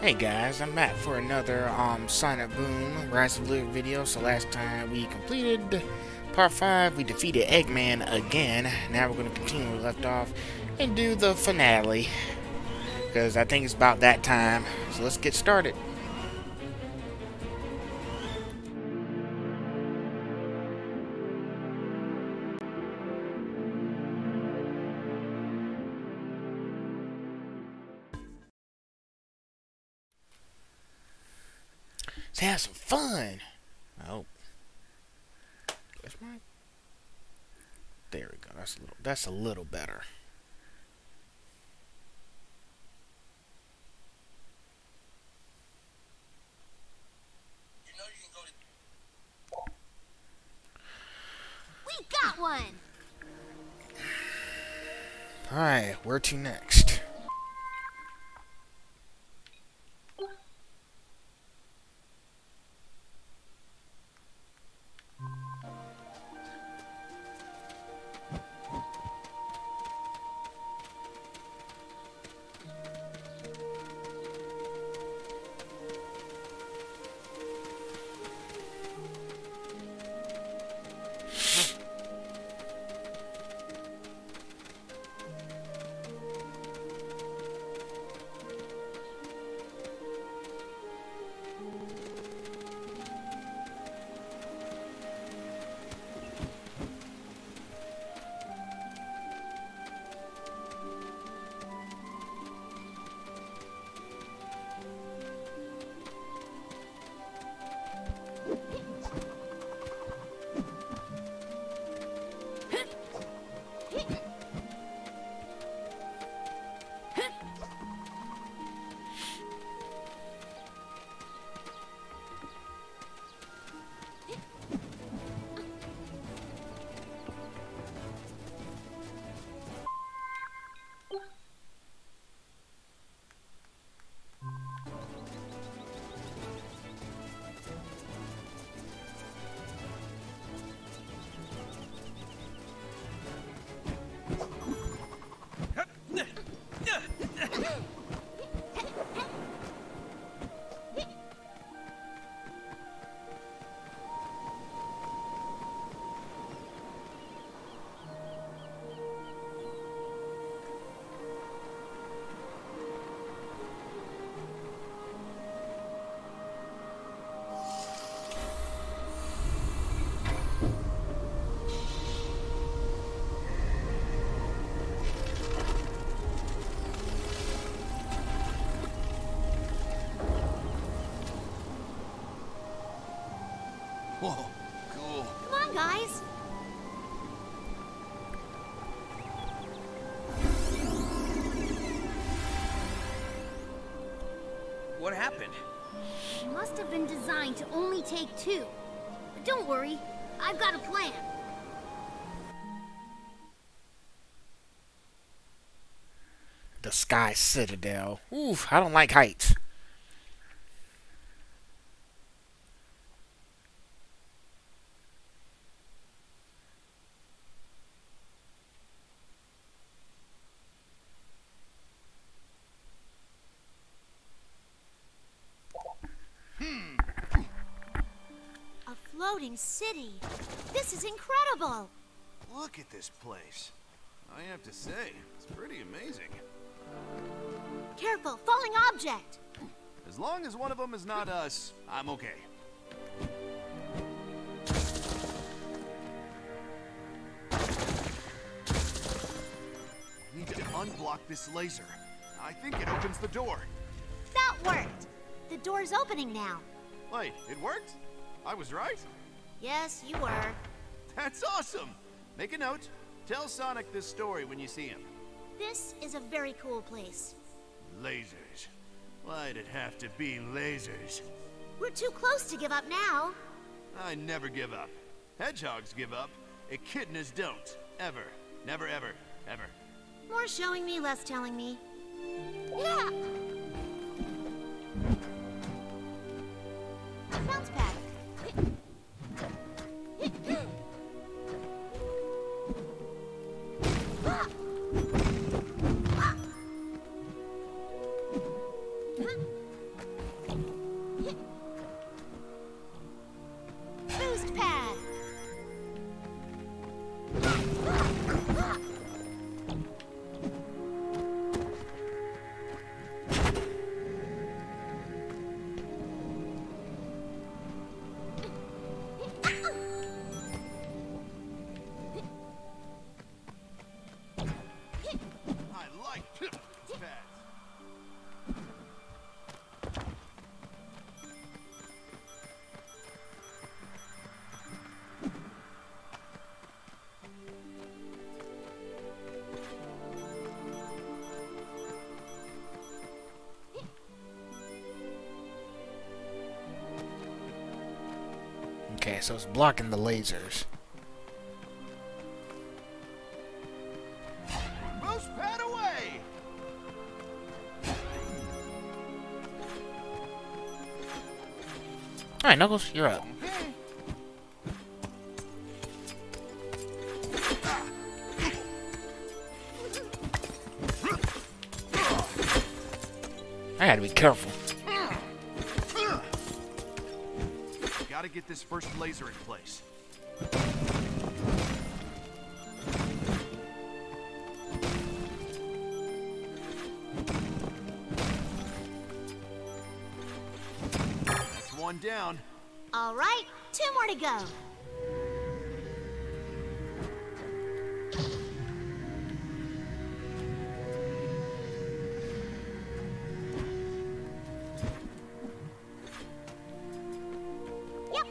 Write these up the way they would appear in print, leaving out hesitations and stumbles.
Hey guys, I'm back for another Sonic Boom Rise of Lyric video. So last time we completed part 5, we defeated Eggman again. Now we're going to continue where we left off and do the finale, because I think it's about that time. So let's get started. Let's have some fun. Oh, where's my? There we go. That's a little better. We got one. All right, where to next? Whoa, cool. Come on, guys. What happened? It must have been designed to only take two. But don't worry, I've got a plan. The Sky Citadel. Oof, I don't like heights. A floating city. This is incredible. Look at this place. I have to say, it's pretty amazing. Careful, falling object. As long as one of them is not us, I'm okay. I need to unblock this laser. I think it opens the door. That worked. The door's opening now. Wait, it worked? I was right? Yes, you were. That's awesome! Make a note. Tell Sonic this story when you see him. This is a very cool place. Lasers. Why'd it have to be lasers? We're too close to give up now. I never give up. Hedgehogs give up. Echidnas don't. Ever. Never, ever, ever. More showing me, less telling me. Yeah! Bounce pad. Okay, so it's blocking the lasers. Moose pad away! Alright, Knuckles, you're up. I gotta be careful. Gotta get this first laser in place. That's one down. All right, 2 more to go. Yep.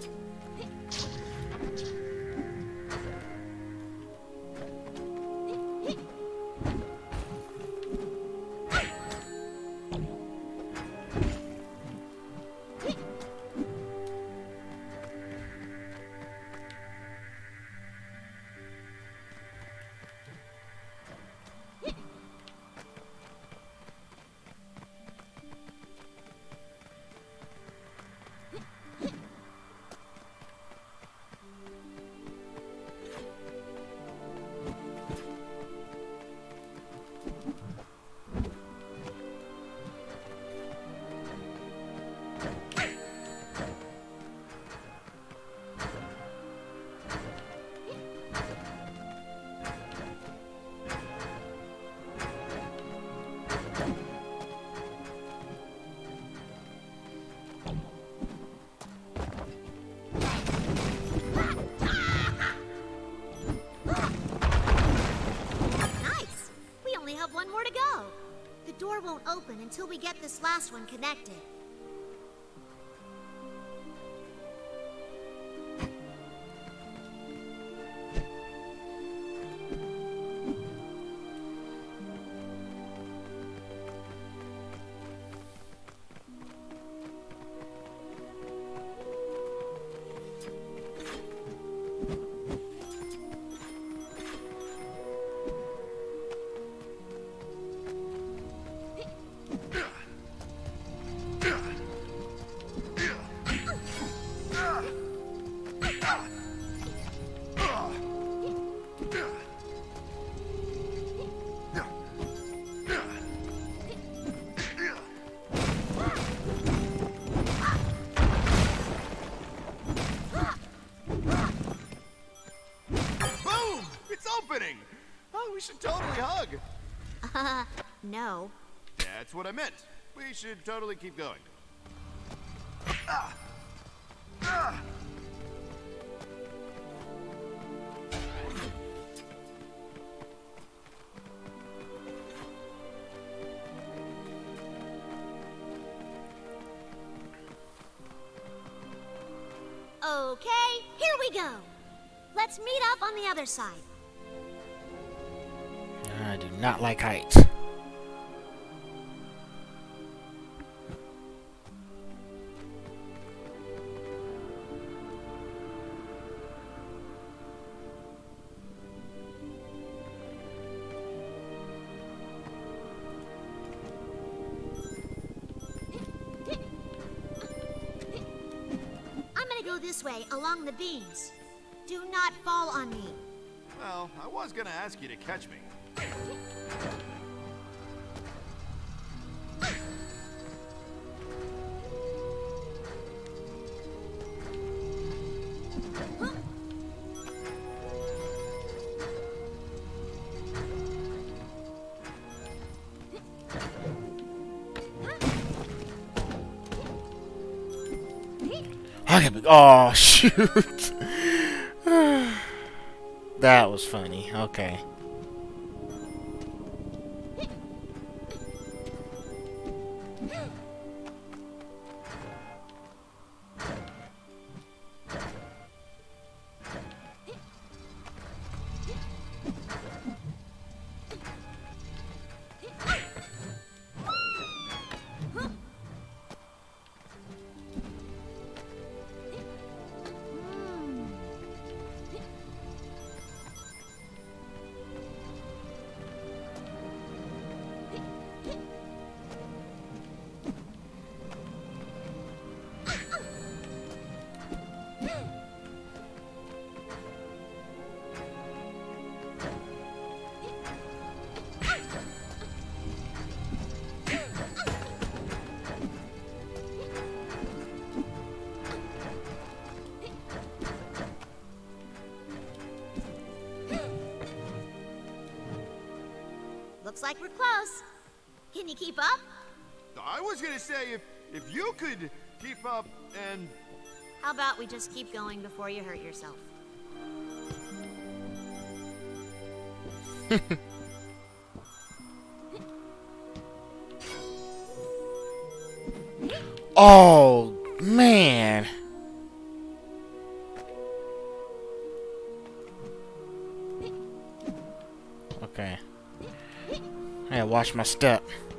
Nice. We only have 1 more to go. The door won't open until we get this last one connected. Boom! It's opening! Oh, we should totally hug. No. That's what I meant. We should totally keep going. Okay, here we go. Let's meet up on the other side. I do not like heights. I'm gonna go this way, along the beams. Do not fall on me. Well, I was gonna ask you to catch me. Oh, shoot. That was funny. Okay. like we're close. Can you keep up? I was gonna say, if you could keep up and... How about we just keep going before you hurt yourself? Oh, man. Okay. I gotta watch my step.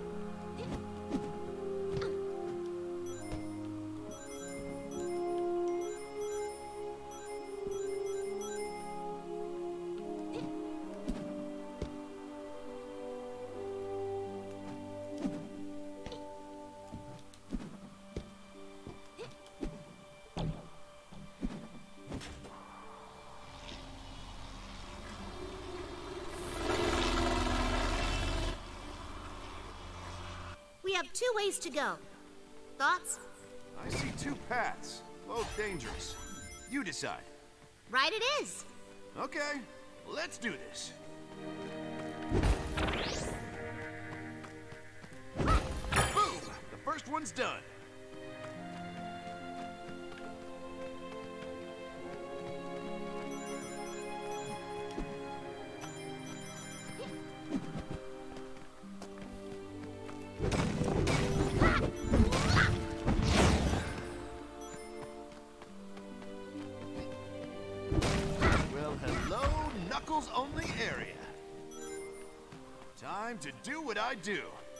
We have 2 ways to go. Thoughts? I see 2 paths, both dangerous. You decide. Right it is. Okay, let's do this. Boom! The first one's done. Well, hello, Knuckles only area. Time to do what I do.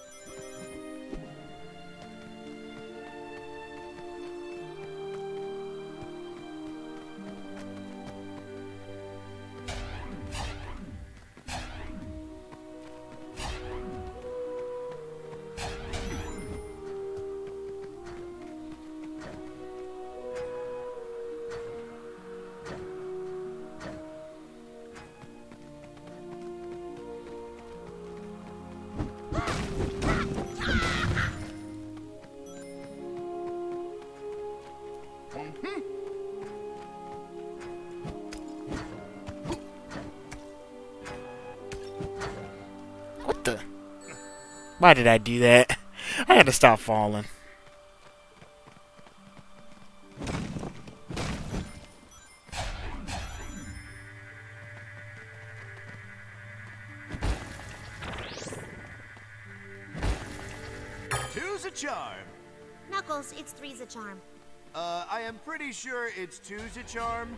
What the? Why did I do that? I had to stop falling. Two's a charm. Knuckles, it's 3's a charm. I am pretty sure it's two's a charm.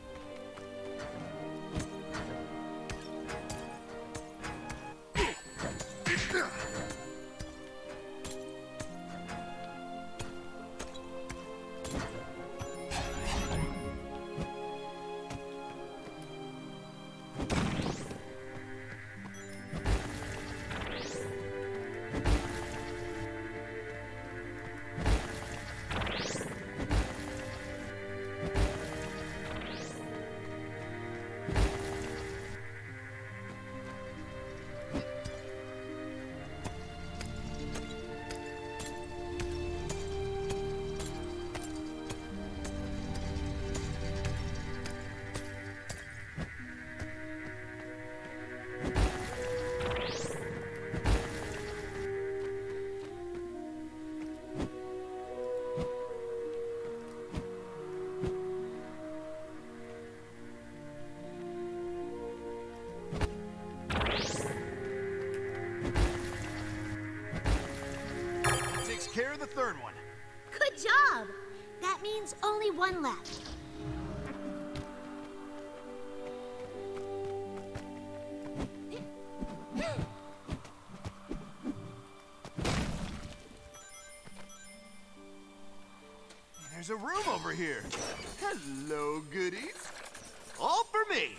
Care of the third one. Good job! That means only 1 left. There's a room over here. Hello, goodies. All for me.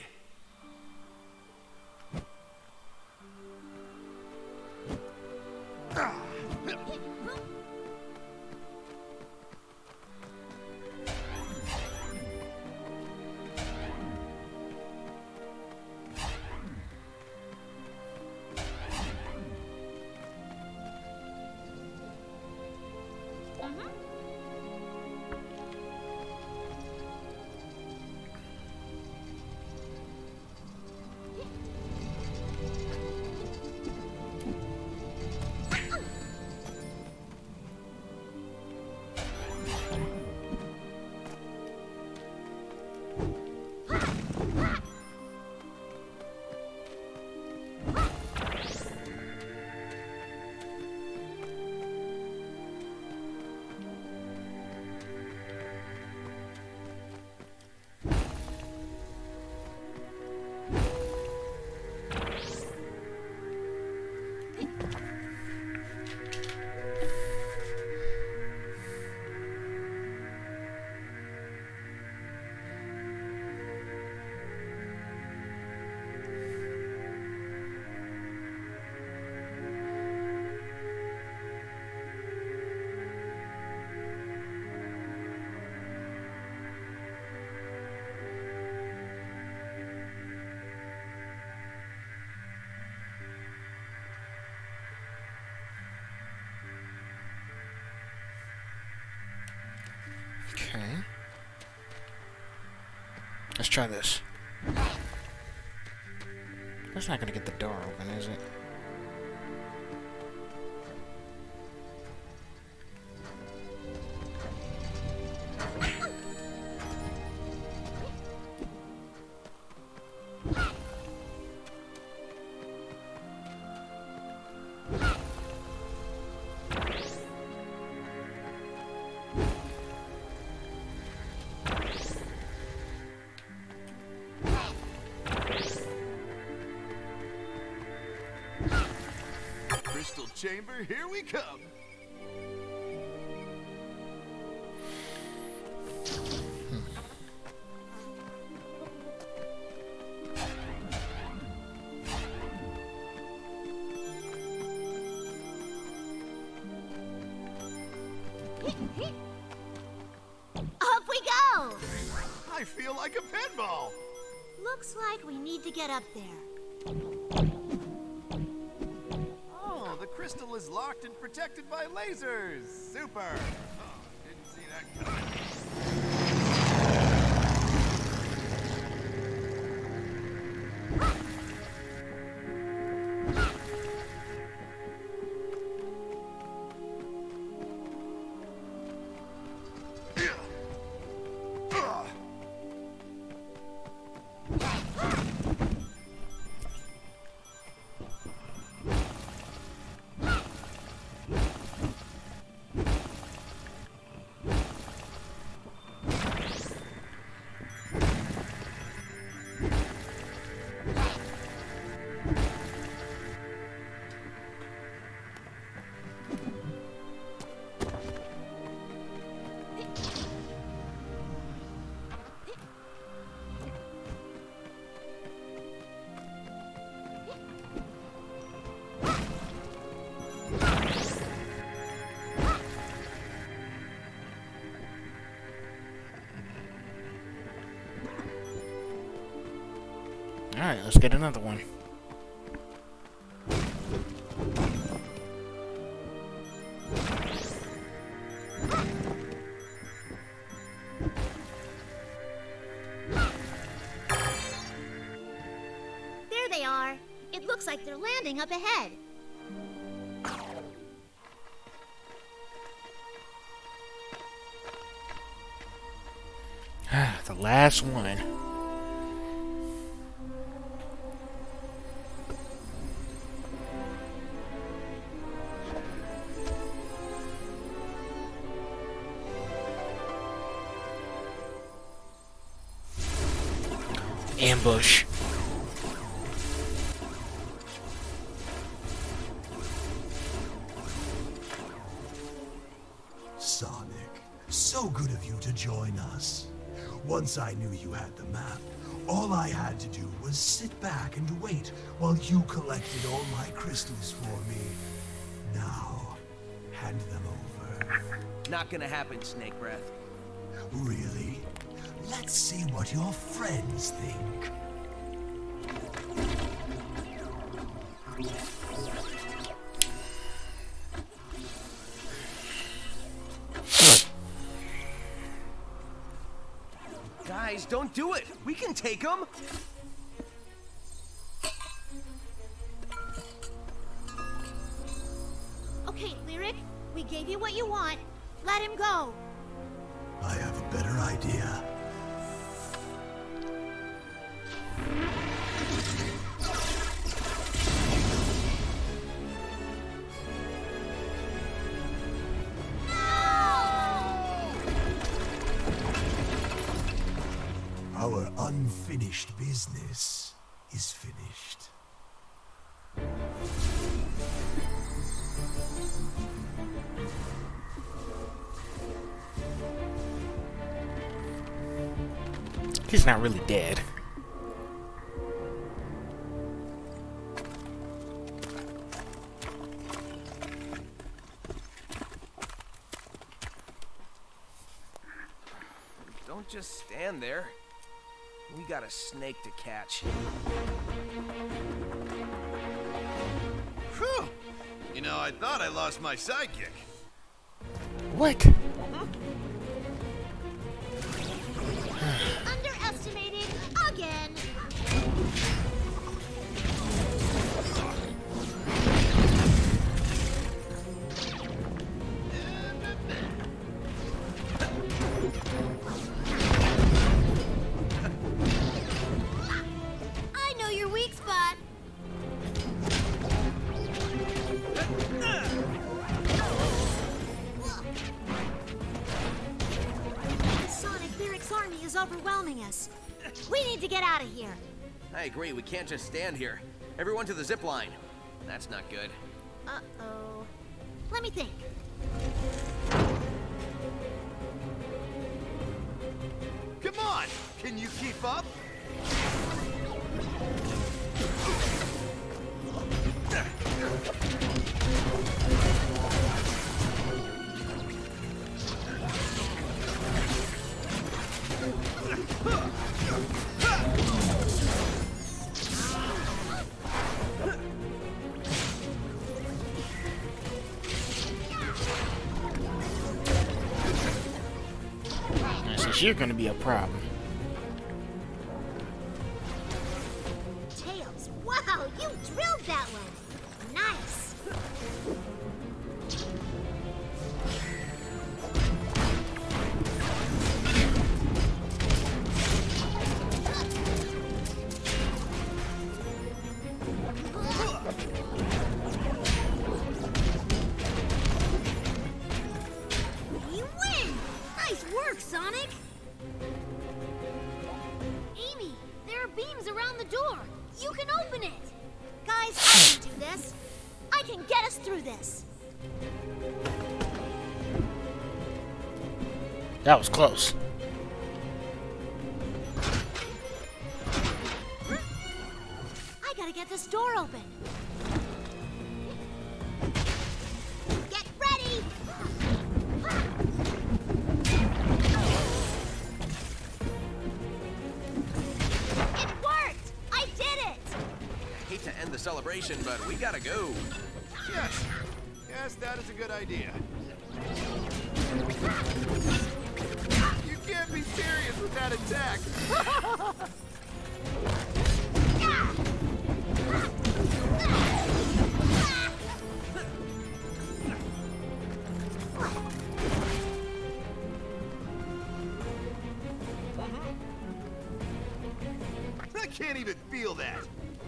Let's try this. That's not gonna get the door open, is it? Crystal chamber, here we come. Up we go! I feel like a pinball. Looks like we need to get up there. Oh, the crystal is locked and protected by lasers. Super. Oh, didn't see that coming. Alright, let's get another one. There they are. It looks like they're landing up ahead. The last one. Ambush. Sonic, so good of you to join us. Once I knew you had the map, all I had to do was sit back and wait while you collected all my crystals for me. Now, hand them over. Not gonna happen, Snake Breath. Really? Let's see what your friends think. Guys, don't do it. We can take them. Okay, Lyric, we gave you what you want. Let him go. I have a better idea. Our unfinished business is finished. He's not really dead. Don't just stand there. We got a snake to catch. Whew. You know, I thought I lost my sidekick. What? Underestimated. army is overwhelming us. We need to get out of here. I agree, we can't just stand here. Everyone to the zip line. That's not good. Uh-oh. Let me think. Come on! Can you keep up? You're gonna be a problem. Tails, wow, you drilled that one. Nice. You win! Nice work, Sonic! Amy, there are beams around the door. You can open it. Guys, I can do this. I can get us through this. That was close. I gotta get this door open. Get ready! It worked! I did it! Hate to end the celebration, but we gotta go. Yes. Yes, that is a good idea. You can't be serious with that attack. I can't even feel that.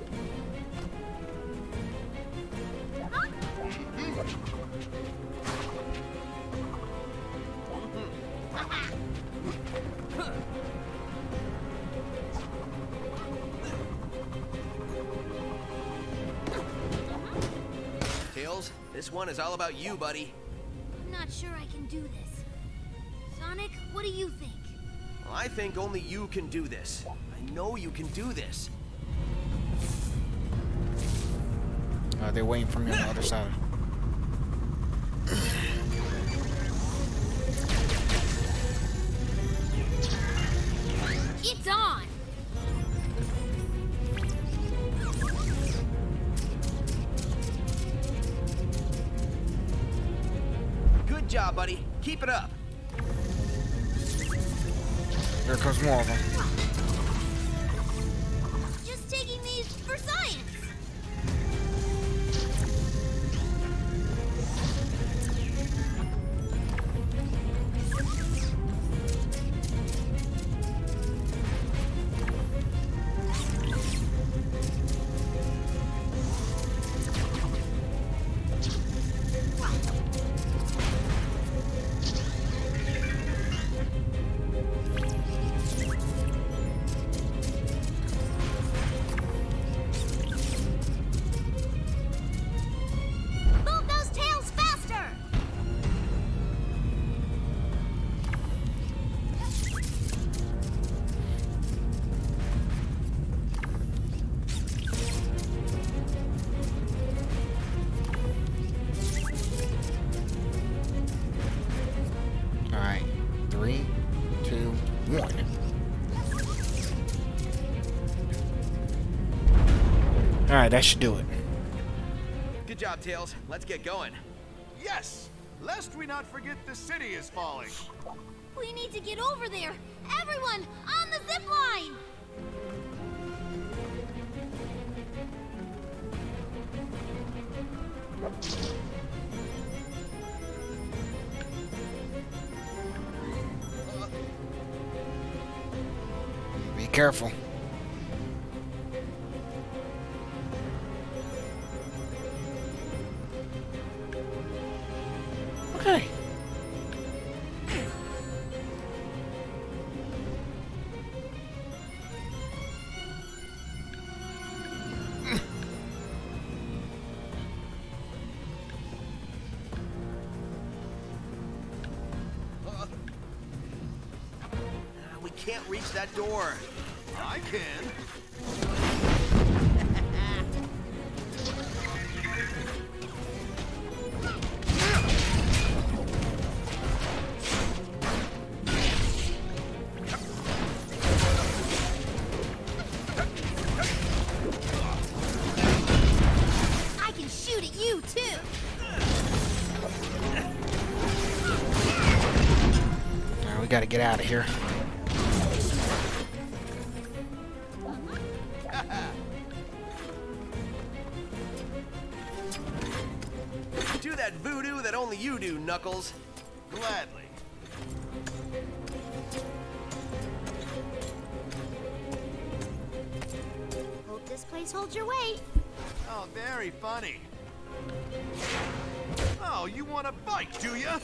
Tails, this one is all about you, buddy. I'm not sure I can do this. Sonic, what do you think? Well, I think only you can do this. I know you can do this. They're waiting for me on the other side. It's on! Good job, buddy. Keep it up. There comes more of them. Just taking these for science. Move those tails faster! Alright. 3, 2, 1. Alright, that should do it. Good job, Tails. Let's get going. Yes! Lest we not forget the city is falling. We need to get over there. Everyone, on the zip line! Be careful. Okay. can't reach that door. I can. I can shoot at you, too. Alright, we gotta get out of here. Do that voodoo that only you do, Knuckles. Gladly. Hope this place holds your weight. Oh, very funny. Oh, you want a bike, do ya?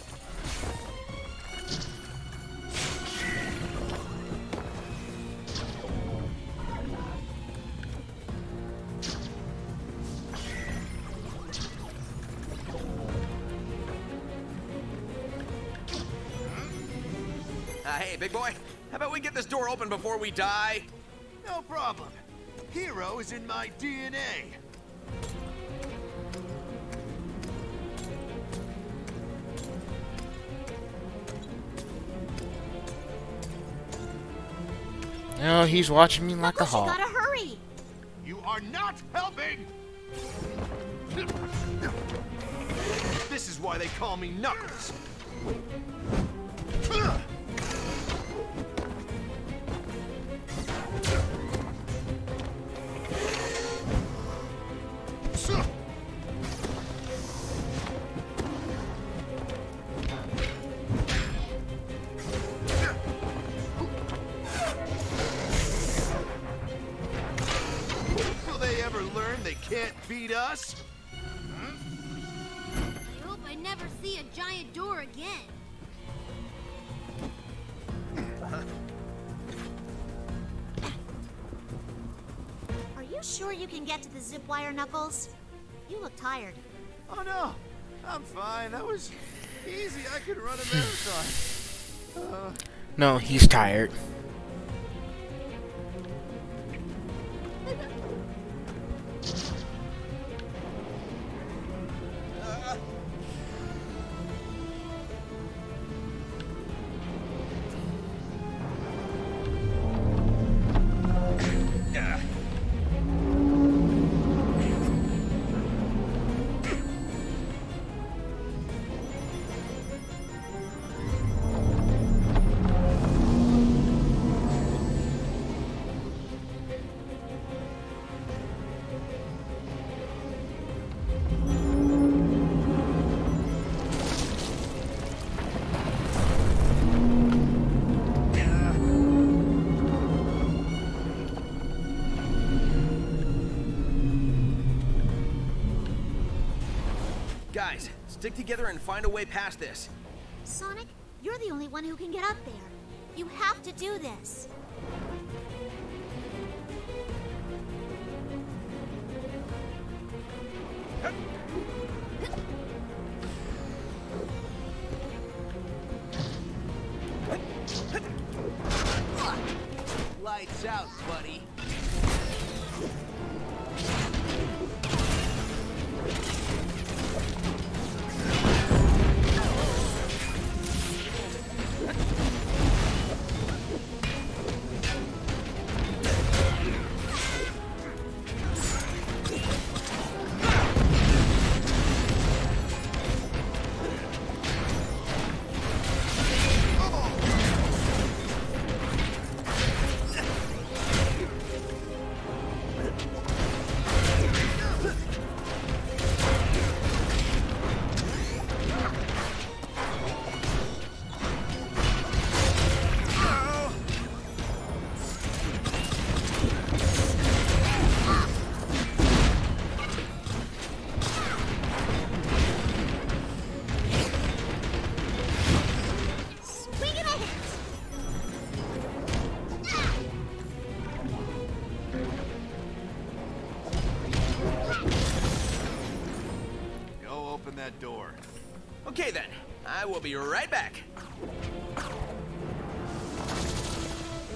Hey, big boy. How about we get this door open before we die? No problem. Hero is in my DNA. Oh, he's watching me like a Knuckles, you hawk. gotta hurry. You are not helping! This is why they call me Knuckles. Will they ever learn they can't beat us? I hope I never see a giant door again. Are you sure you can get to the zip wire, Knuckles? You look tired. Oh no, I'm fine. That was easy. I could run a marathon. No, he's tired. Guys, stick together and find a way past this. Sonic, you're the only one who can get up there. You have to do this. Lights out, buddy. that door. Okay then, I will be right back.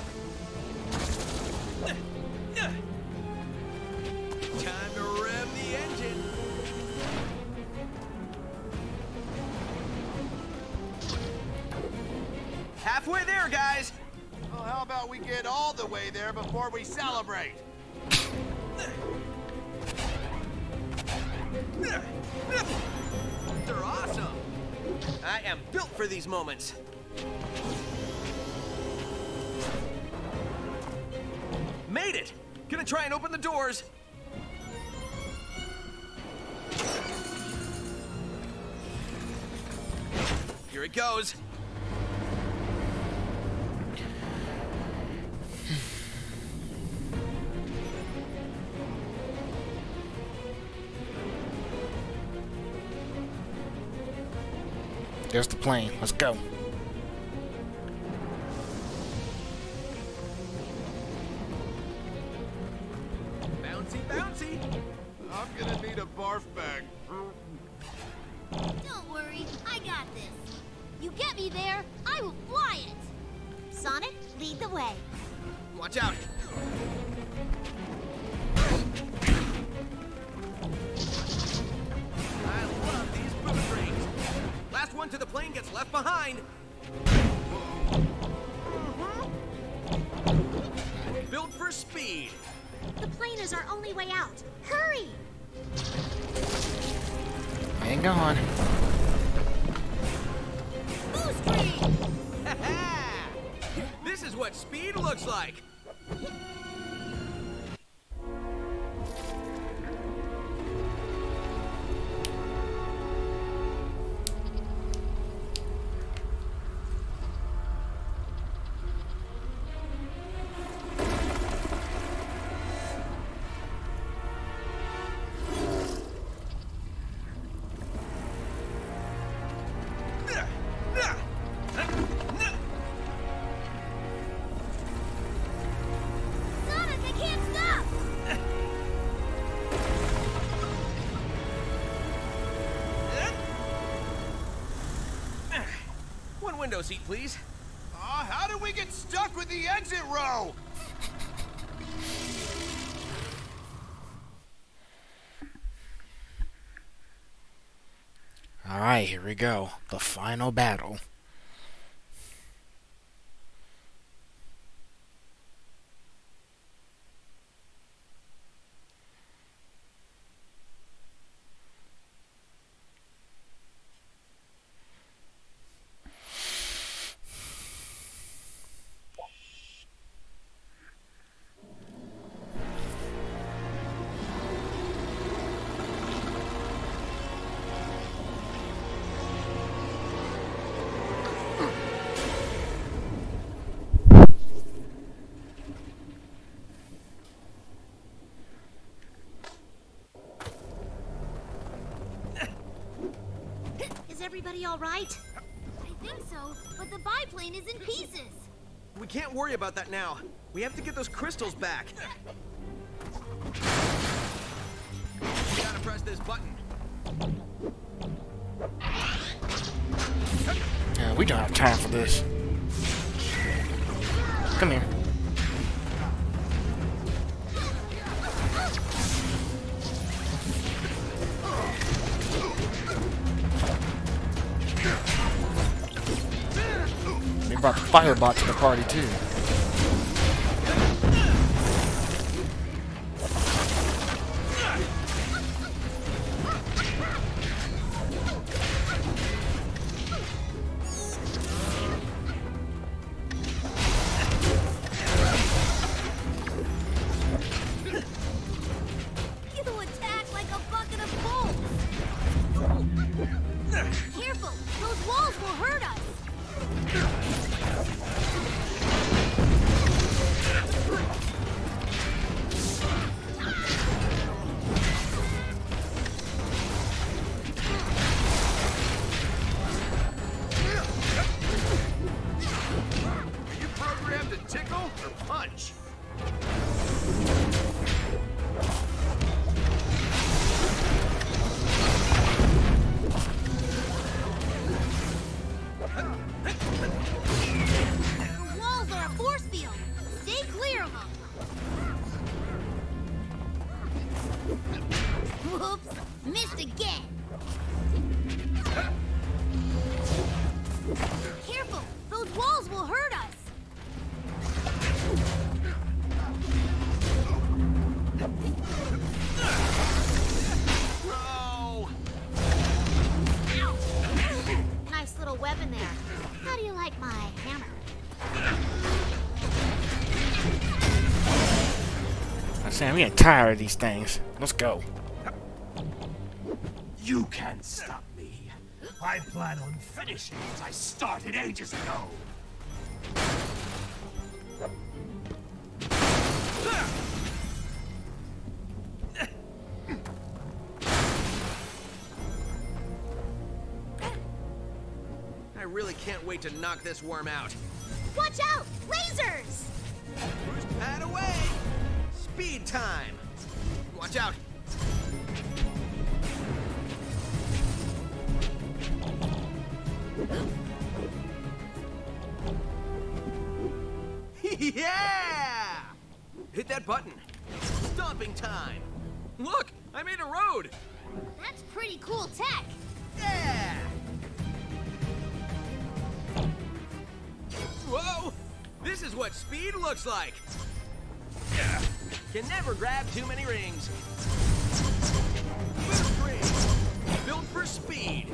about we get all the way there before we celebrate? They're awesome. I am built for these moments. Made it! Gonna try and open the doors. Here it goes. There's the plane. Let's go. Bouncy, bouncy. I'm gonna need a barf bag. Don't worry, I got this. You get me there, I will fly it. Sonic, lead the way. Watch out. I love these boomerangs. Last one to the plane gets left behind. Built for speed. The plane is our only way out. Hurry! Hang on. Boost ring! This is what speed looks like. Sonic, I can't stop! One window seat, please. How did we get stuck with the exit row? Alright, here we go. The final battle. Is everybody all right? I think so, but the biplane is in pieces. We can't worry about that now. We have to get those crystals back. We gotta press this button. Yeah, we don't have time for this. Come here. They brought the Firebot to the party too. You attack like a bucket of bolts. Careful, those walls will hurt us. Are you programmed to tickle or punch? The walls are a force field. Stay clear of them. Whoops, missed again. Careful, those walls will hurt us. Sam, I'm getting tired of these things. Let's go. You can't stop me. I plan on finishing what I started ages ago. I really can't wait to knock this worm out. Watch out! Lasers! Boost pad away! Speed time! Watch out! Yeah! Hit that button. Stomping time. Look, I made a road. That's pretty cool tech. Yeah! Whoa! This is what speed looks like. Yeah. Can never grab too many rings. Boost ring. Built for speed.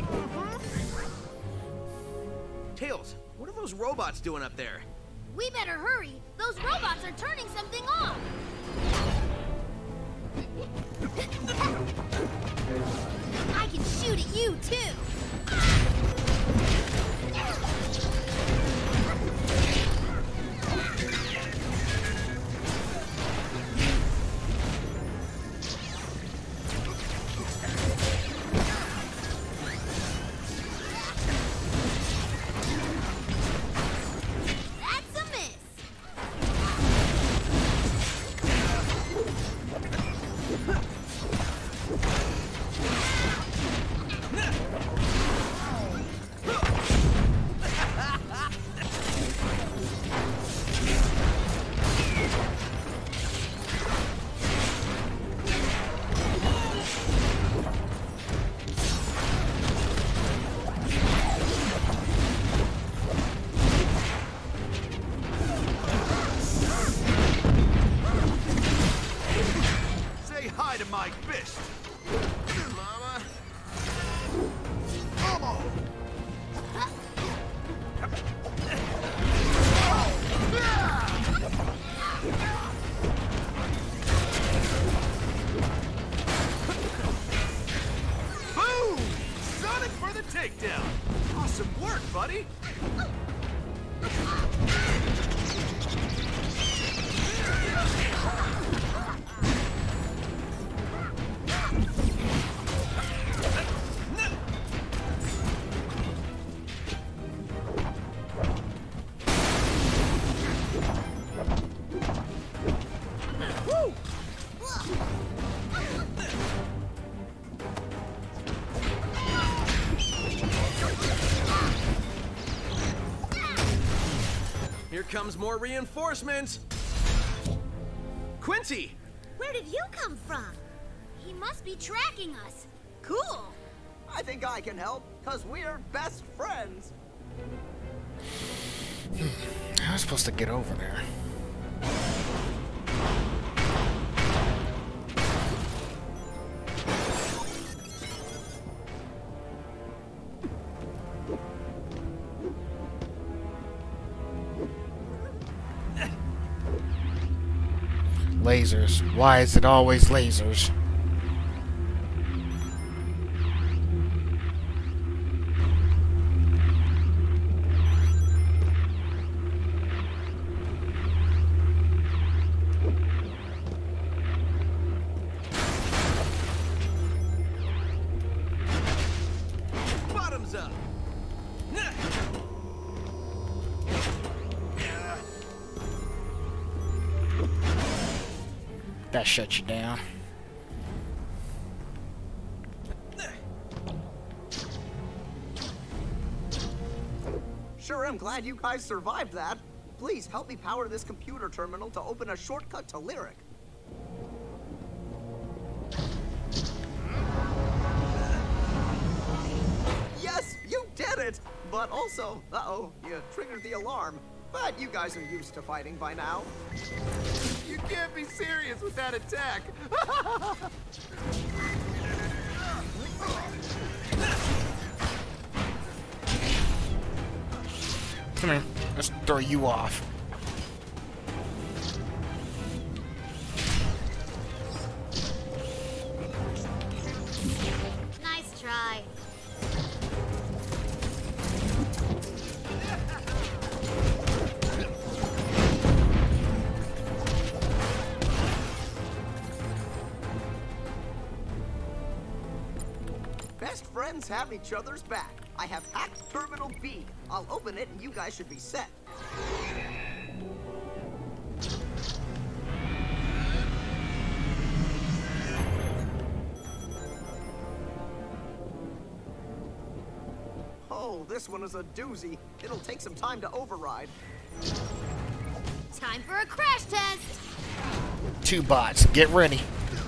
Tails, what are those robots doing up there? We better hurry. Those robots are turning something off. I can shoot at you, too. That's a miss. Say hi to my fist. Mama? Elmo. Boom! Sonic for the takedown. Awesome work, buddy. Here comes more reinforcements. Quincy! Where did you come from? He must be tracking us. Cool. I think I can help, because we're best friends. I was supposed to get over there. Lasers. Why is it always lasers? Bottoms up! That shuts you down. Sure am glad you guys survived that. Please help me power this computer terminal to open a shortcut to Lyric. Yes, you did it! But also, uh-oh, you triggered the alarm. But you guys are used to fighting by now. You can't be serious with that attack. Come here. Let's throw you off. Best friends have each other's back. I have hacked Terminal B. I'll open it and you guys should be set. Oh, this one is a doozy. It'll take some time to override. Time for a crash test! 2 bots, get ready.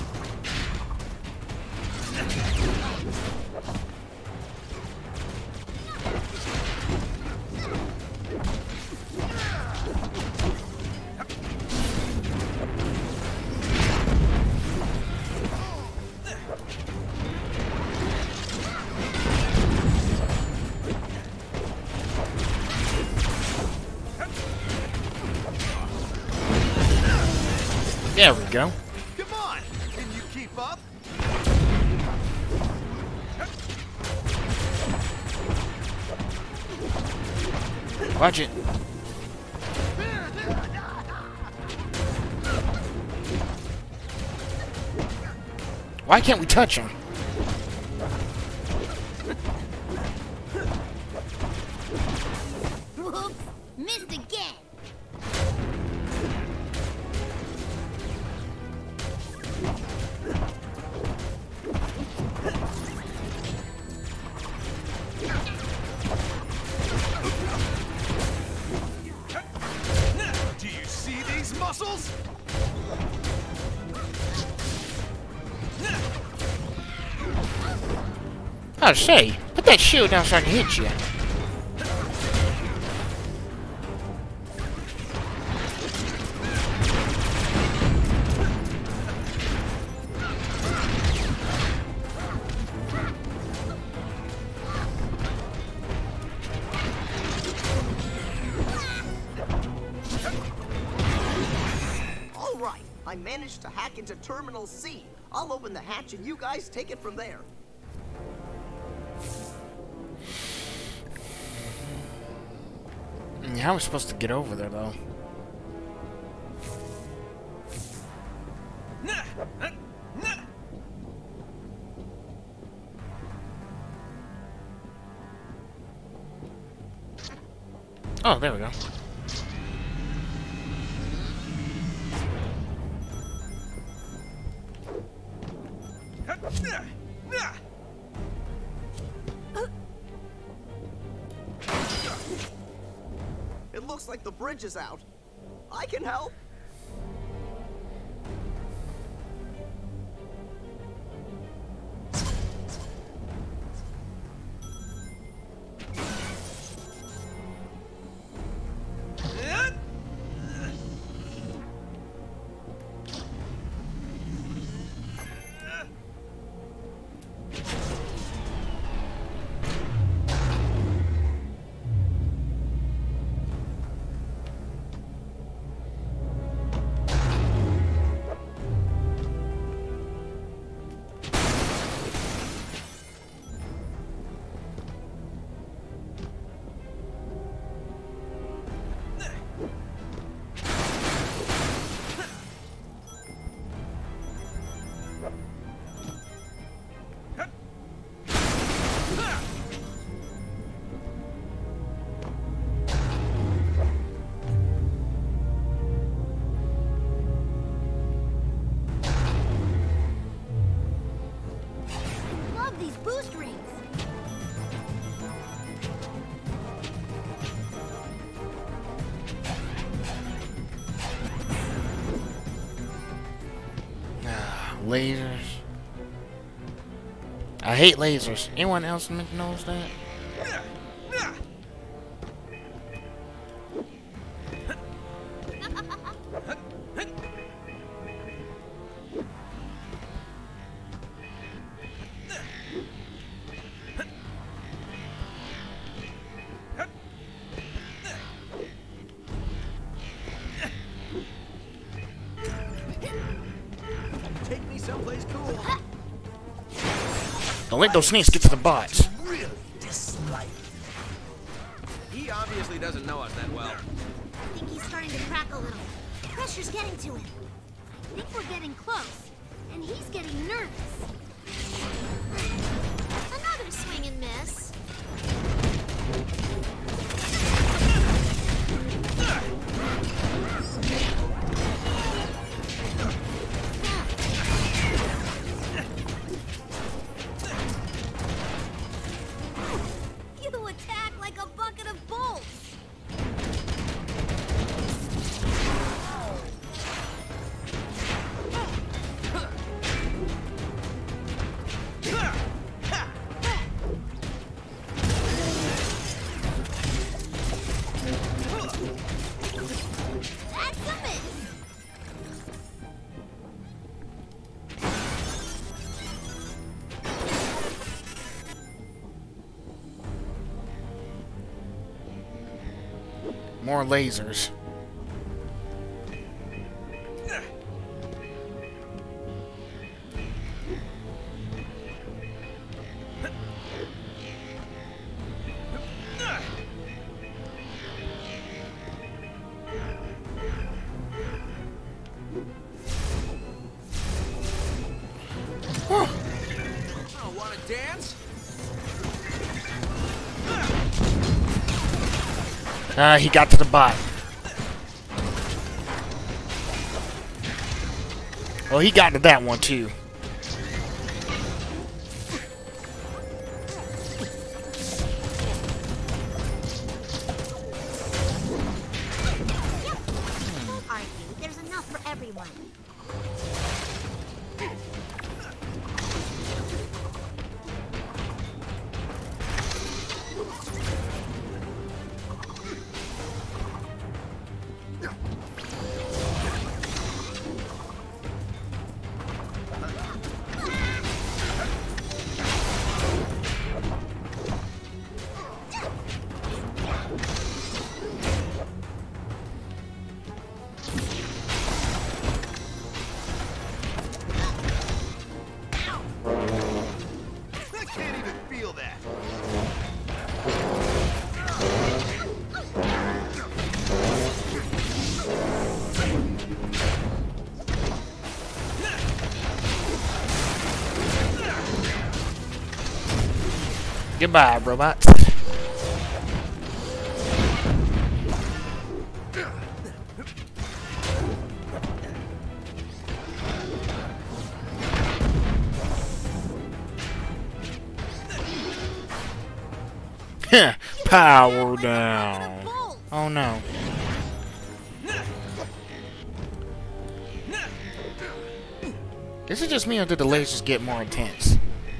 There we go. Come on! Can you keep up? Watch it. Why can't we touch him? Whoops! Missed again! Do you see these muscles? I say, put that shield down so I can hit you. All right, I managed to hack into Terminal C. I'll open the hatch and you guys take it from there. How are we supposed to get over there, though? Oh, there we go. It looks like the bridge is out. I can help. Love these boost rings! Lasers. I hate lasers. Anyone else knows that? Take me someplace cool. Don't let those snakes get to the bots. Really dislike. He obviously doesn't know us that well. I think he's starting to crack a little. Pressure's getting to him. I think we're getting close, and he's getting nervous. Another miss. You attack like a bucket of bolts. That's a miss. More lasers. Oh, wanna dance? He got to the bot. Well, he got to that one too. Don't argue. There's enough for everyone. I can't even feel that. Goodbye, robots. Power down. Oh no. Is it just me or did the lasers get more intense?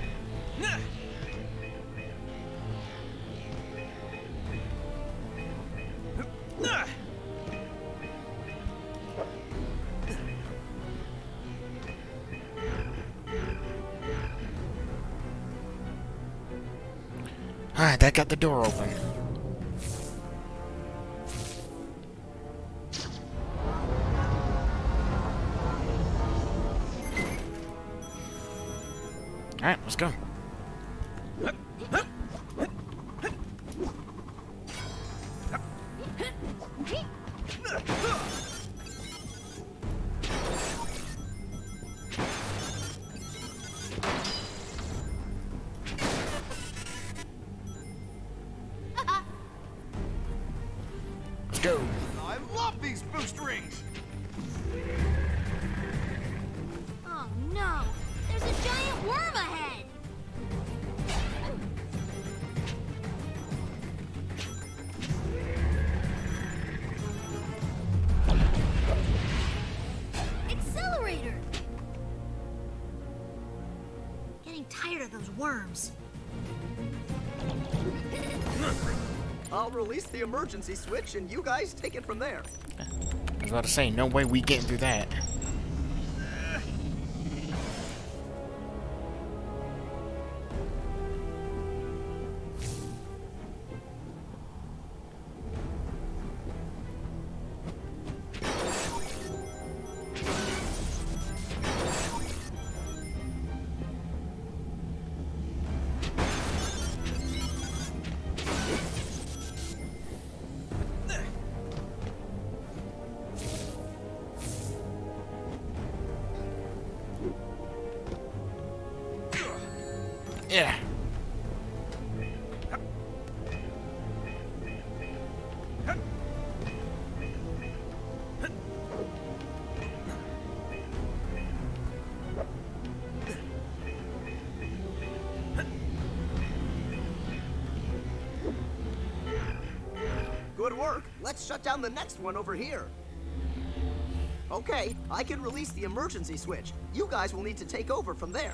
Alright, that got the door open. Alright, let's go. Let's go. I love these boost rings. Oh no! There's a giant worm ahead! Accelerator! Getting tired of those worms. I'll release the emergency switch and you guys take it from there. I was about to say, no way we getting through that. Yeah. work. Let's shut down the next one over here. Okay, I can release the emergency switch. You guys will need to take over from there.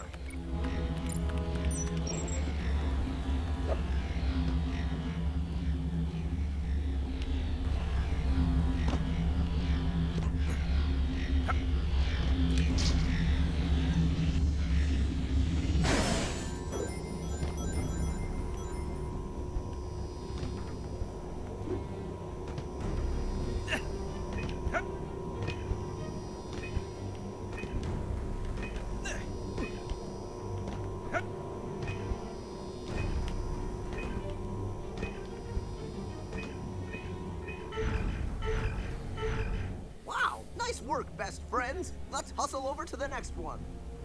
Nice work, best friends. Let's hustle over to the next one.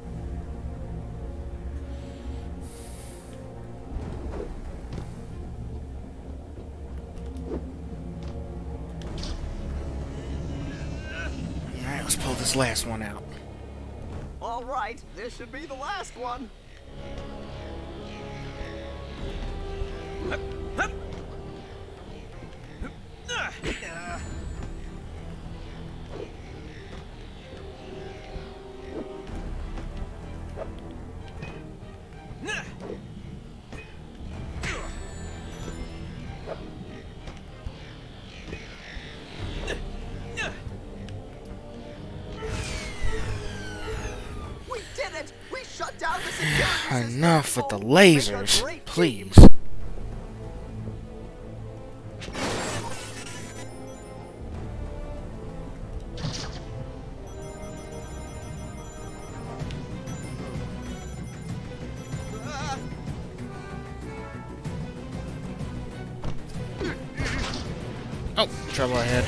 Alright, let's pull this last one out. All right, this should be the last one. Enough with the lasers, please. Oh, trouble ahead.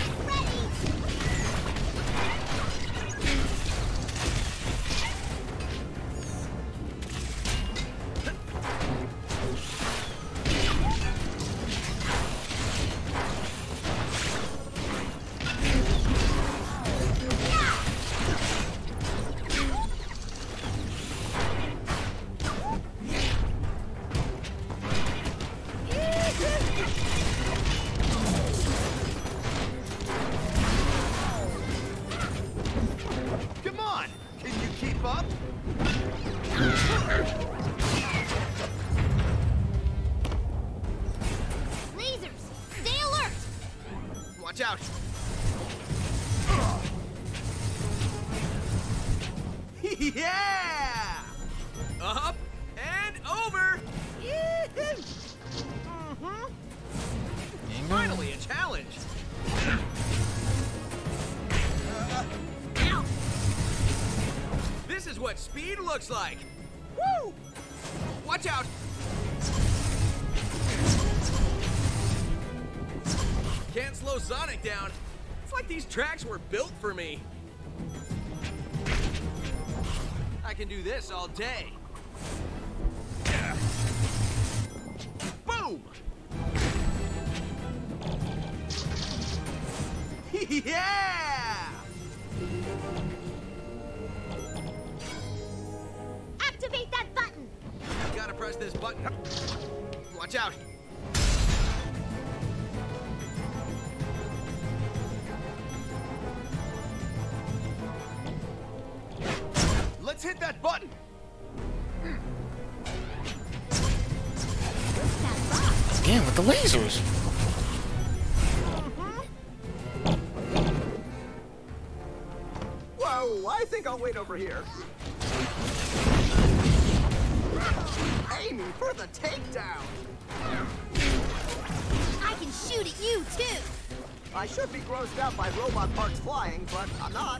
Watch out! Yeah! Up and over! Finally, a challenge! This is what speed looks like! Woo! Watch out! Can't slow Sonic down. It's like these tracks were built for me. I can do this all day. Boom! Yeah! Activate that button! Gotta press this button. Watch out! Let's hit that button! Again, with the lasers. Whoa, I think I'll wait over here. Aiming for the takedown! I can shoot at you, too! I should be grossed out by robot parts flying, but I'm not.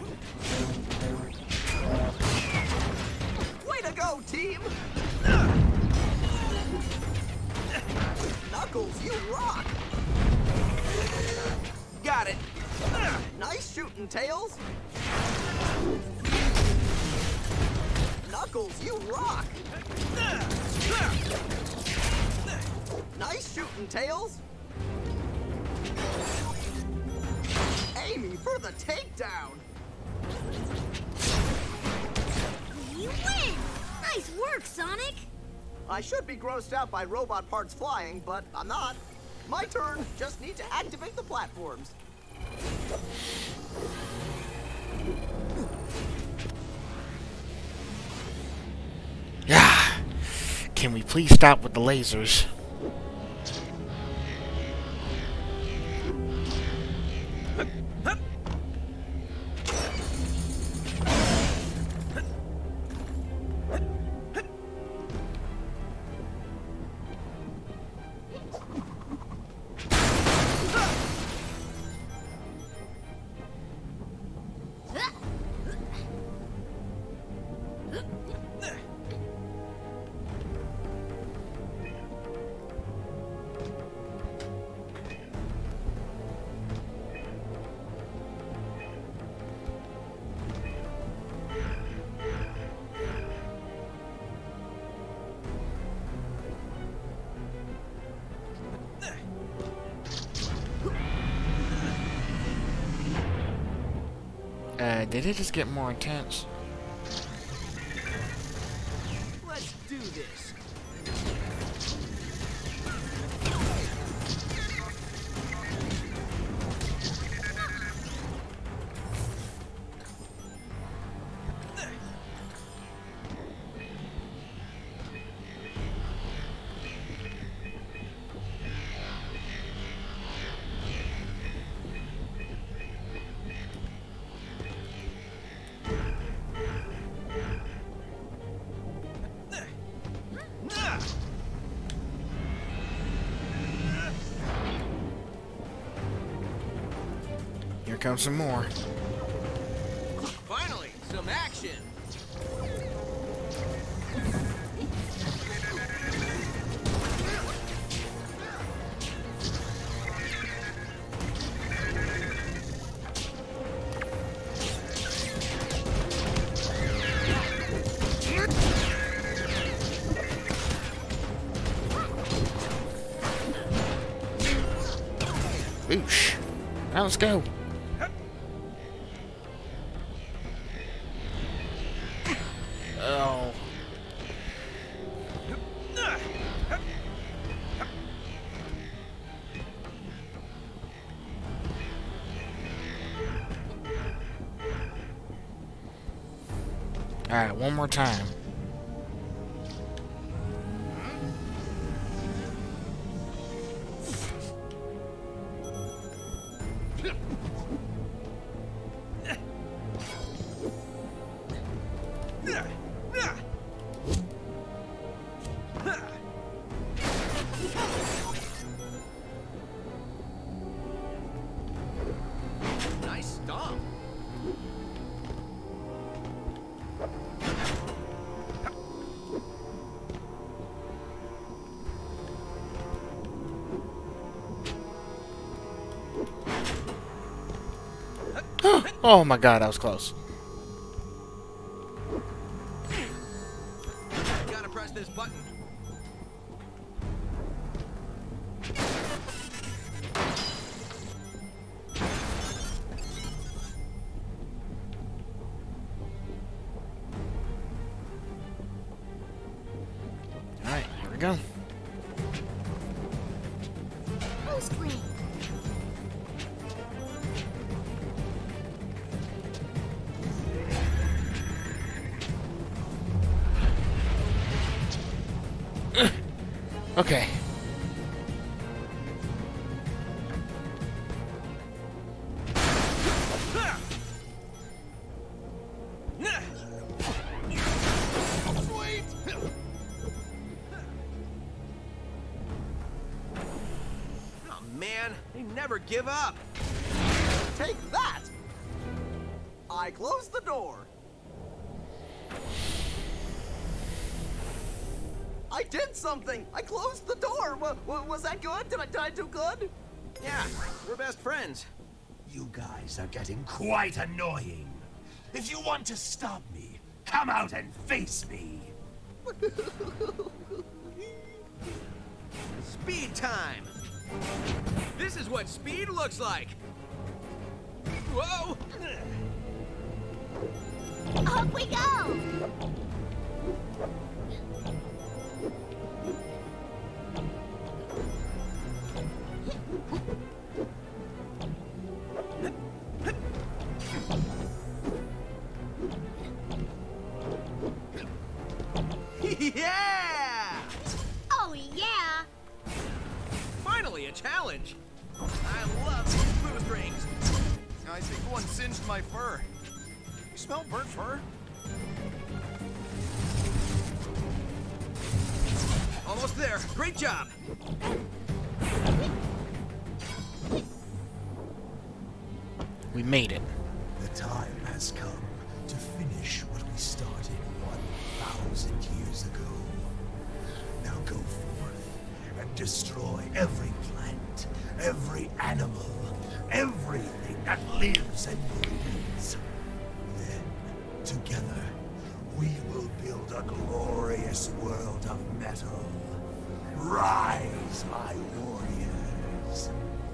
Way to go, team! Knuckles, you rock! Got it! Nice shooting, Tails! Knuckles, you rock! Nice shooting, Tails! Aiming for the takedown! You win! Nice work, Sonic! I should be grossed out by robot parts flying, but I'm not. My turn. Just need to activate the platforms. Yeah. Can we please stop with the lasers? Did it just get more intense? Let's do this. Here comes some more. Finally, some action. Boosh. Now let's go. Oh. Alright, one more time. Nice stomp. Oh my god, that was close. Gotta press this button. Alright, here we go. Boost ring. Okay. Oh man, they never give up. Take that! I closed the door. I did something! I closed the door! Was that good? Did I do good? Yeah, we're best friends. You guys are getting quite annoying. If you want to stop me, come out and face me. Speed time. This is what speed looks like. Whoa! Up we go! challenge. I love these boost rings. I think one singed my fur. You smell burnt fur? Almost there. Great job. We made it. The time has come to finish what we started 1,000 years ago. Now go forth and destroy every plant, every animal, everything that lives and breathes. Then, together, we will build a glorious world of metal. Rise, my warriors.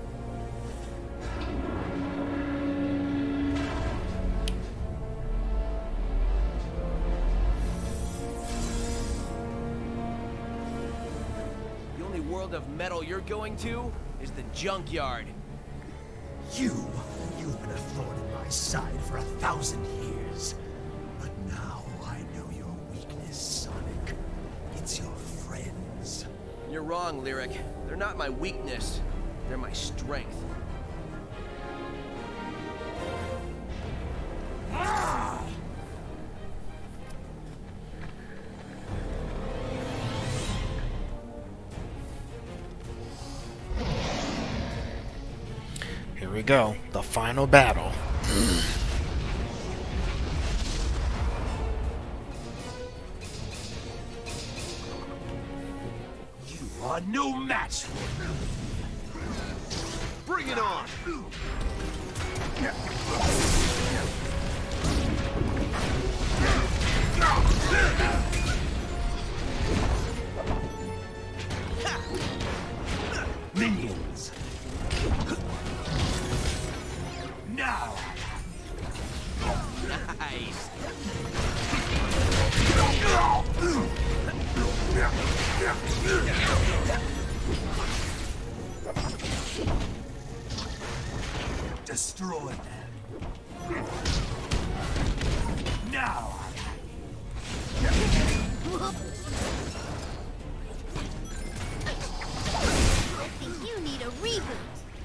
The only world of metal you're going to is the junkyard. You've been a thorn in my side for 1,000 years. But now I know your weakness, Sonic. It's your friends. You're wrong, Lyric. They're not my weakness. They're my strength. Here we go. The final battle. You are no match for me. Bring it on! Minions. Now. Nice. Destroy them. Now. I think you need a reboot.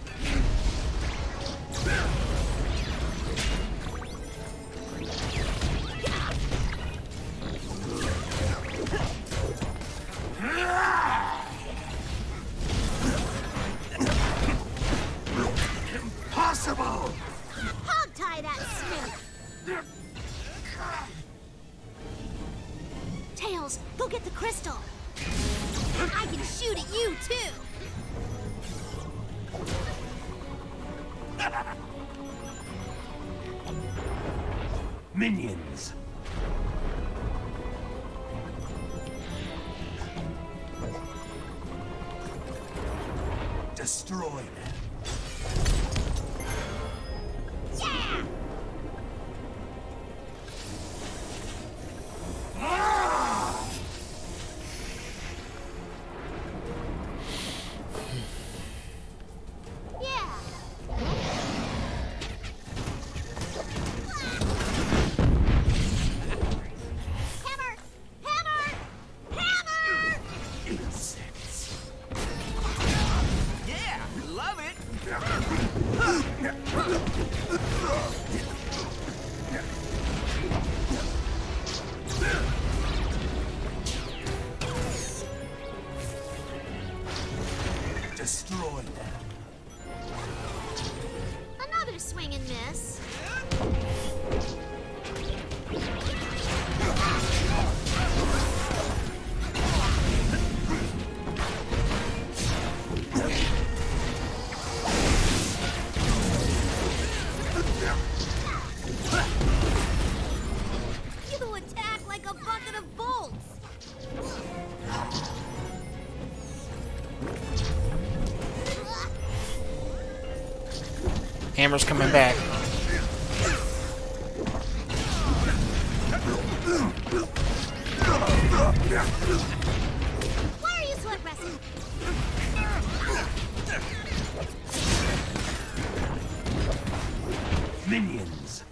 Impossible! Hog-tie that snake! Tails, go get the crystal! I can shoot at you too. Minions. Destroy them. Yeah! Yeah! Hammer! Hammer! Hammer! Insects. Yeah, love it. Destroy them. Another swing and miss. You attack like a bucket of bolts. Hammer's coming back. Why are you sweat pressing? Minions.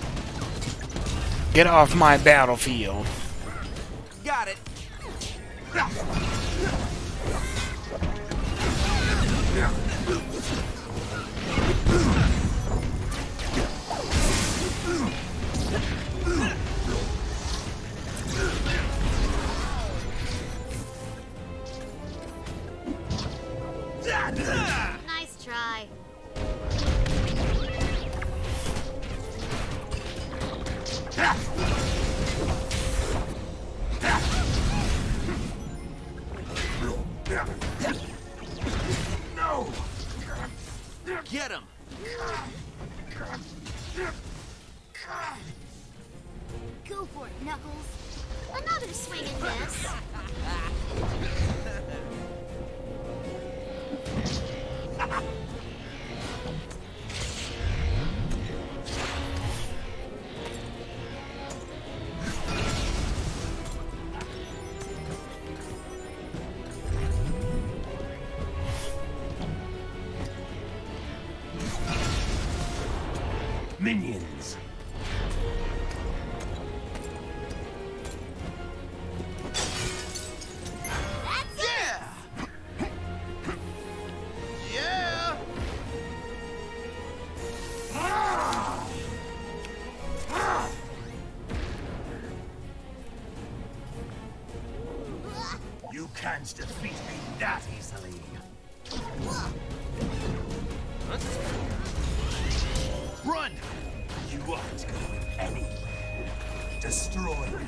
Get off my battlefield. Got it. Nice try. No! Get him! Go for it, Knuckles. Another swing and miss. Minions! Yeah! Yeah! You can't defeat me that easily. Run! You aren't going anywhere. Destroy them.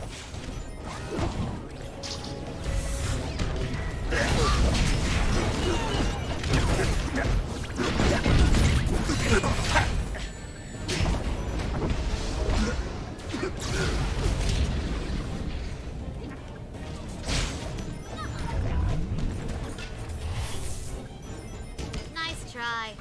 Nice try.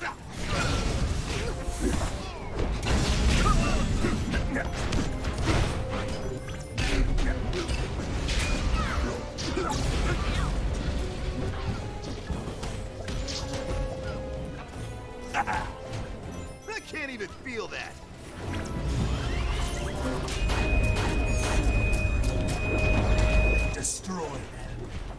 I can't even feel that. Destroy them.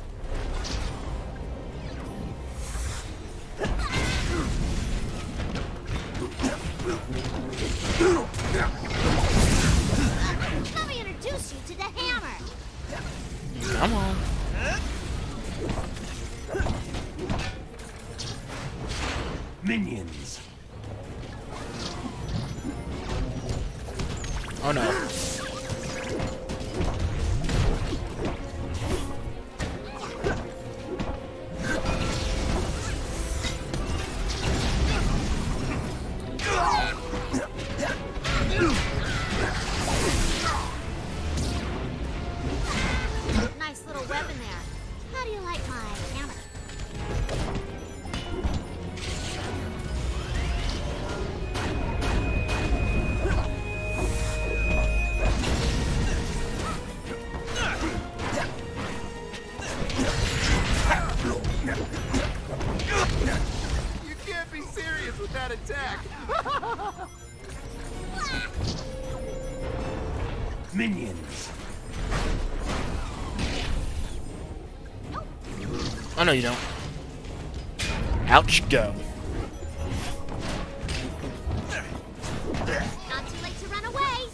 Let me introduce you to the hammer. Come on. Minions. Oh no. Nice little weapon there. How do you like my hammer? You can't be serious with that attack. Minions. Oh no, you don't. Out you go. Not too late to run away.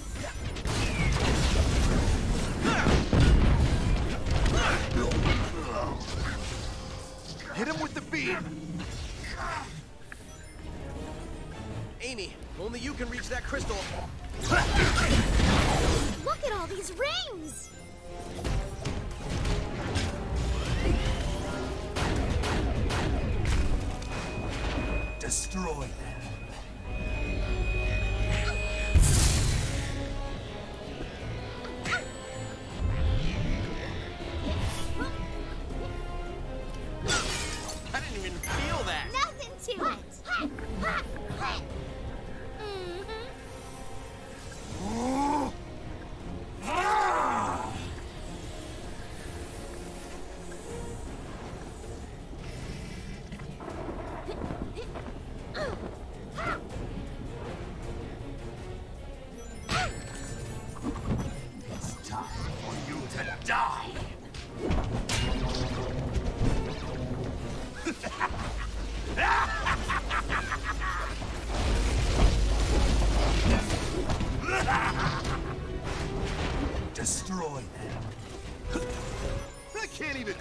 Hit him with the beam. Amy, only you can reach that crystal. Look at all these rings. Destroy them. I didn't even feel that. Nothing to it. It's time for you to die.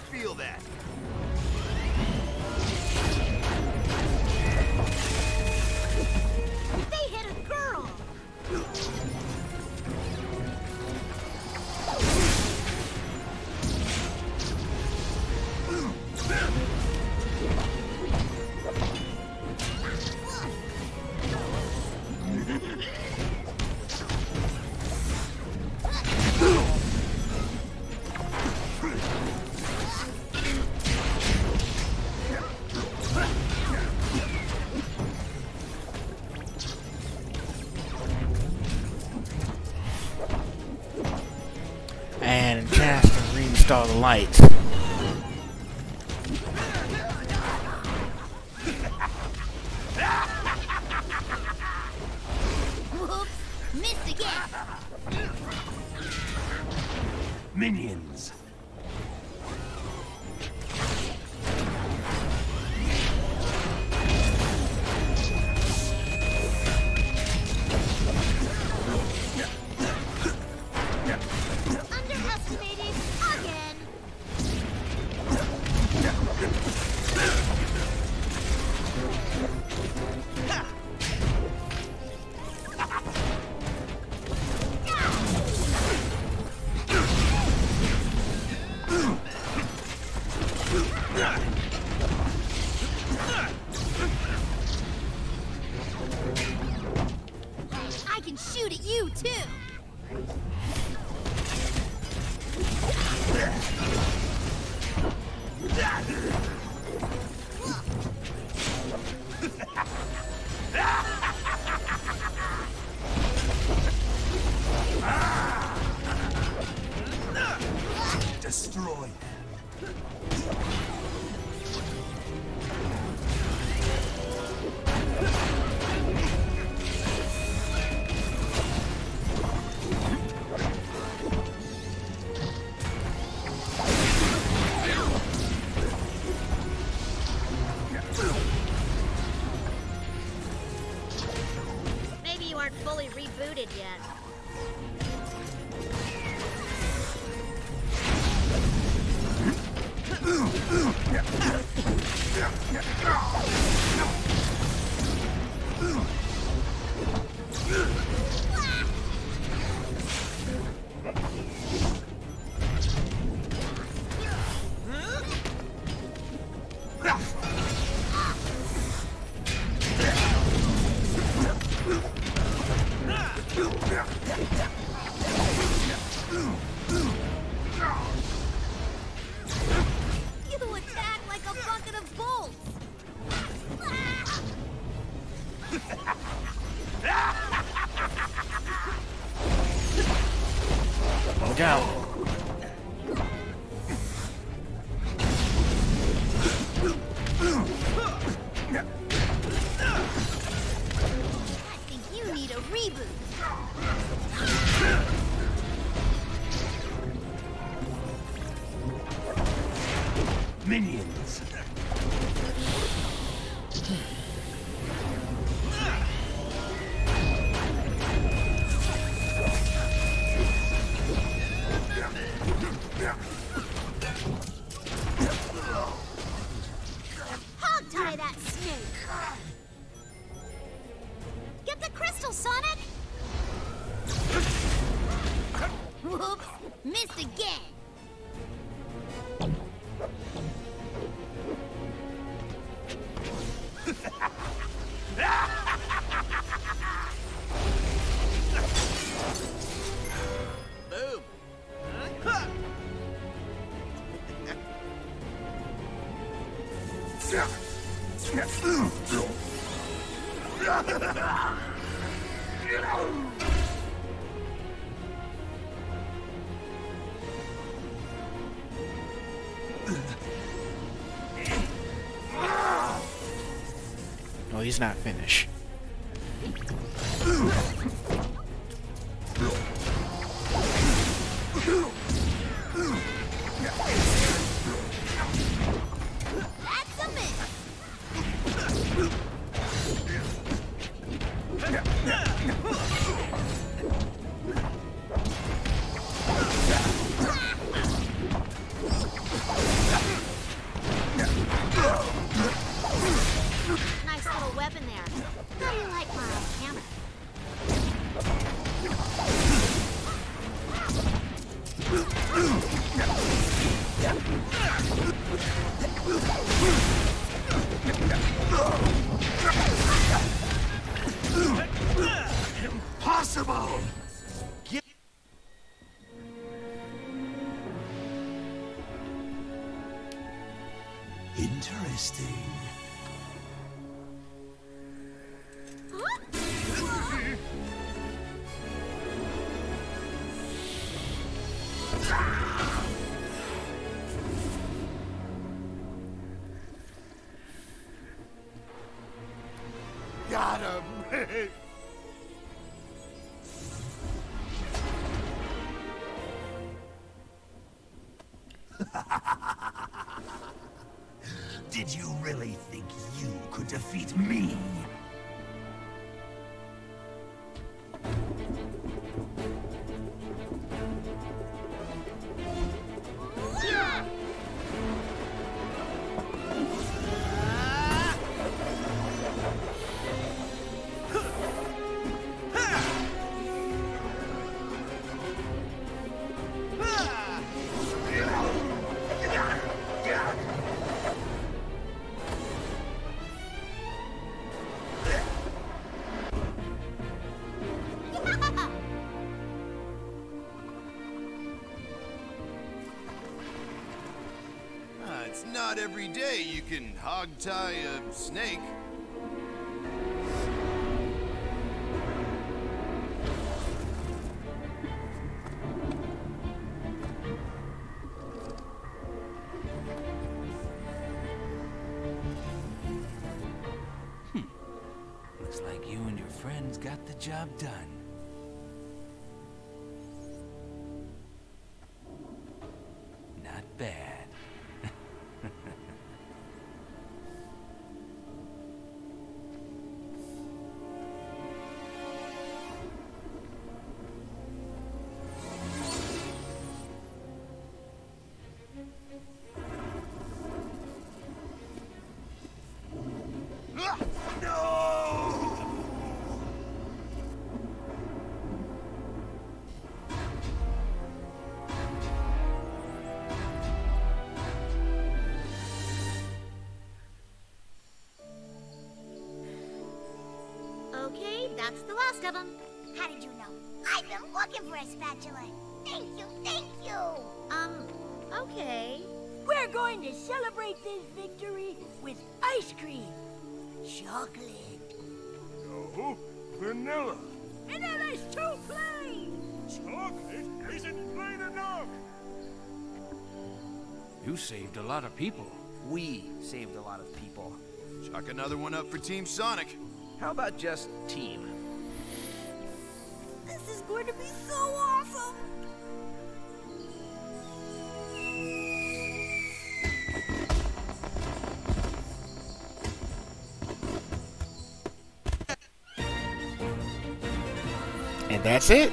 feel that. They hit a girl! And cast and reinstall the lights. Whoops! Missed again! Minions. Underestimated again! I can shoot at you, too! Destroy. Maybe you aren't fully rebooted yet. You attack like a bucket of bolts! Look out. I think you need a reboot! Minions. Hog tie that snake! Get the crystal, Sonic! Whoops! Missed again! Boom. Oh, he's not finished. That's a miss! nice little weapon there. How do you like my hammer? Impossible! Interesting. Got him! Did you really think you could defeat me? It's not every day you can hog-tie a snake. Looks like you and your friends got the job done. Not bad. Okay, that's the last of them. How did you know? I've been looking for a spatula. Thank you, thank you. Okay. We're going to celebrate this victory with ice cream. Chocolate. No, vanilla. Vanilla's too plain. Chocolate isn't plain enough. You saved a lot of people. We saved a lot of people. Chalk another one up for Team Sonic. How about just team? This is going to be so awesome. And that's it.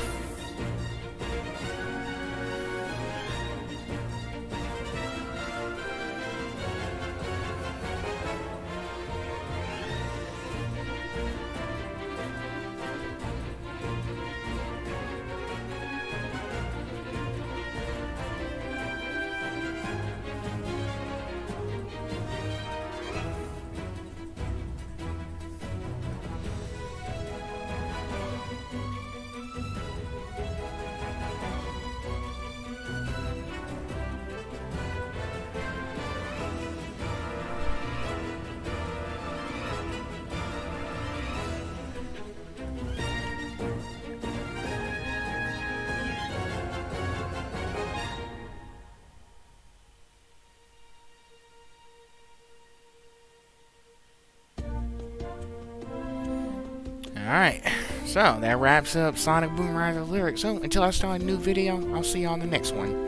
Alright, so that wraps up Sonic Boom Rise of Lyric. So until I start a new video, I'll see you on the next one.